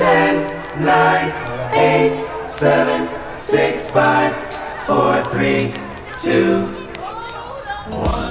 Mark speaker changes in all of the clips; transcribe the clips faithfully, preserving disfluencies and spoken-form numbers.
Speaker 1: ten, nine, eight, seven, six, five, four, three, two, one.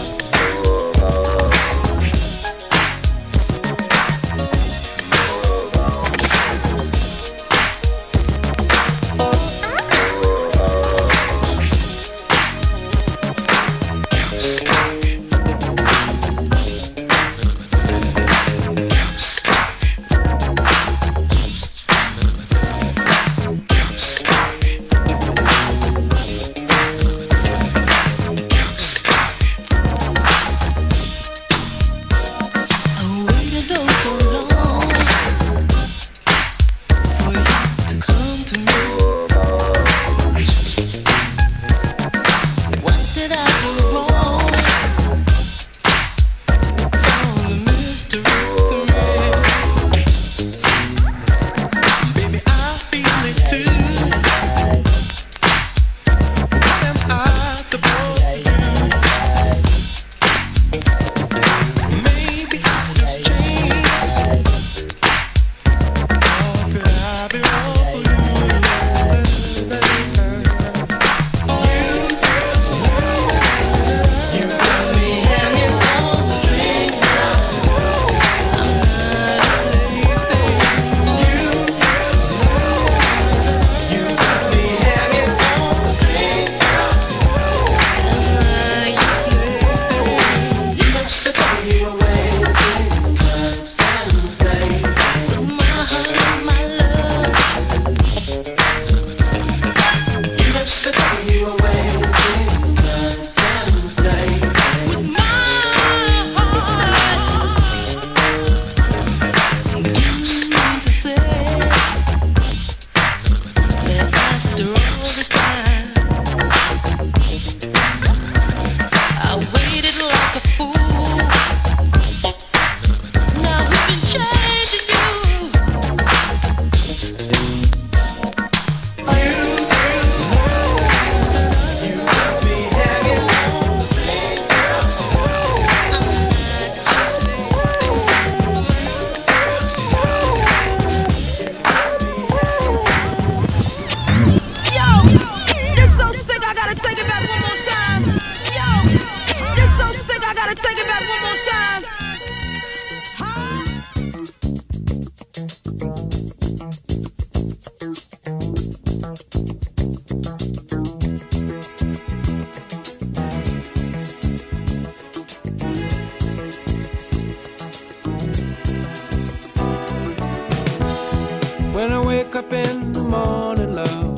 Speaker 2: When I wake up in the morning, love,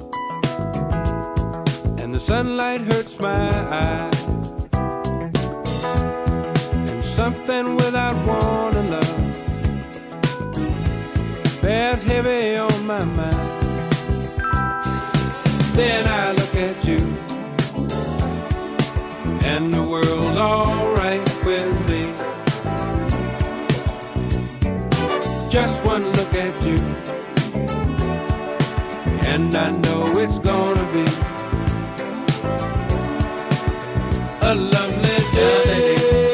Speaker 2: and the sunlight hurts my eyes, and something without warning, love, bears heavy on my mind. Then I look at you, and the world's alright with me. Just one look at you, and I know it's gonna be a lovely day.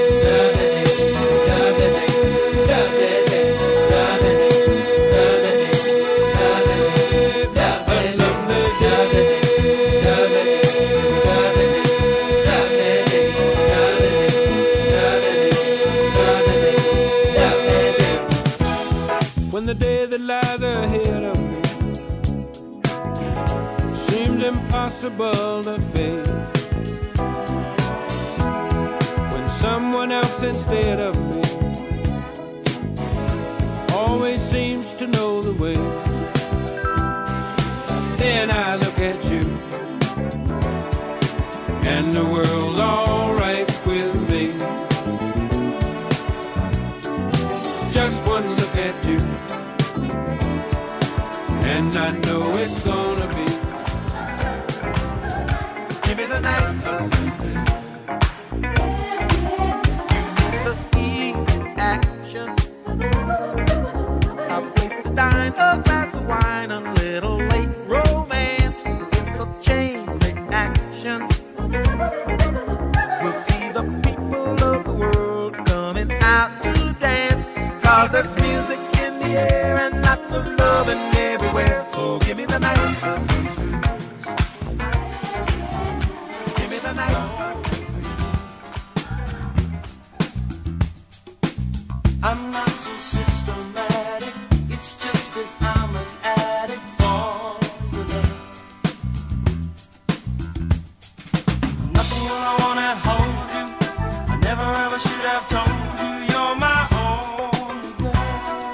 Speaker 2: When the day that lies ahead of me seems impossible to face, when someone else instead of me always seems to know the way, then I look at you, and the world's alright with me. Just one look at you, and I know it's gonna be. Give me the night. Give me the key action. A place to dine, a glass of wine, a little late romance. It's a chain reaction. We'll see the people of the world coming out to dance, 'cause there's music in the air and lots of love. loving everywhere. So give me the night. Give me the night.
Speaker 1: I'm not so systematic, it's just that I'm an addict for your love. Nothing all I wanna hold you, I never ever should have told you you're my only girl.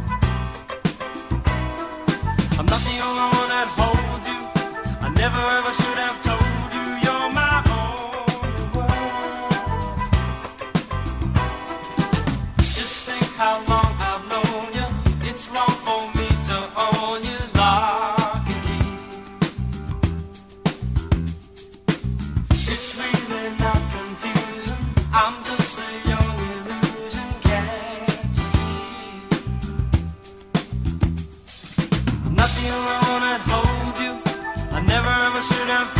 Speaker 1: I'm not the only one that holds you, I never ever should have told you you're my only world. Just think how long I've known you, it's wrong for me to own you lock and key. It's really not confusing, I'm just a young illusion, can't you see? I'm not the only one that holds you, I never ever should have